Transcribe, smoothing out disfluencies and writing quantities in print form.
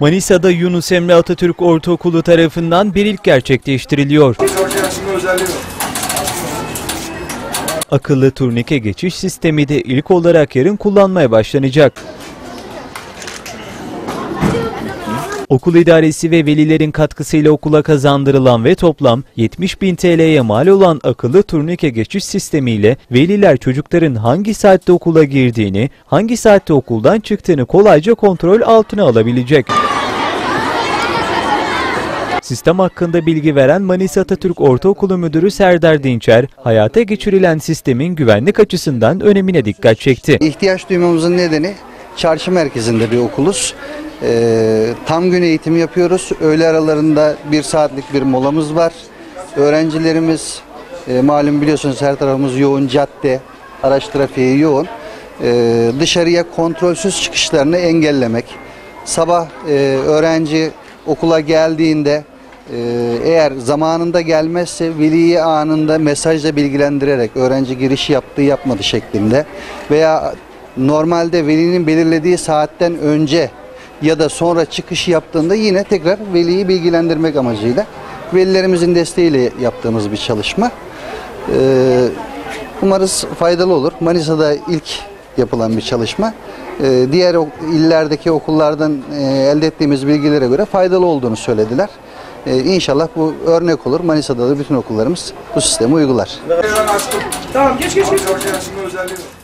Manisa'da Yunus Emre Atatürk Ortaokulu tarafından bir ilk gerçekleştiriliyor. Akıllı turnike geçiş sistemi de ilk olarak yarın kullanmaya başlanacak. Okul idaresi ve velilerin katkısıyla okula kazandırılan ve toplam 70.000 TL'ye mal olan akıllı turnike geçiş sistemiyle veliler çocukların hangi saatte okula girdiğini, hangi saatte okuldan çıktığını kolayca kontrol altına alabilecek. Sistem hakkında bilgi veren Manisa Atatürk Ortaokulu Müdürü Serdar Dinçer, hayata geçirilen sistemin güvenlik açısından önemine dikkat çekti. İhtiyaç duymamızın nedeni çarşı merkezinde bir okuluz. Tam gün eğitimi yapıyoruz. Öğle aralarında 1 saatlik bir molamız var. Öğrencilerimiz malum biliyorsunuz her tarafımız yoğun cadde, araç trafiği yoğun. Dışarıya kontrolsüz çıkışlarını engellemek. Sabah öğrenci okula geldiğinde eğer zamanında gelmezse veliyi anında mesajla bilgilendirerek öğrenci giriş yaptı yapmadı şeklinde veya normalde velinin belirlediği saatten önce ya da sonra çıkış yaptığında yine tekrar veliyi bilgilendirmek amacıyla velilerimizin desteğiyle yaptığımız bir çalışma. Umarız faydalı olur. Manisa'da ilk yapılan bir çalışma. Diğer illerdeki okullardan elde ettiğimiz bilgilere göre faydalı olduğunu söylediler. İnşallah bu örnek olur. Manisa'da da bütün okullarımız bu sistemi uygular. Tamam geç.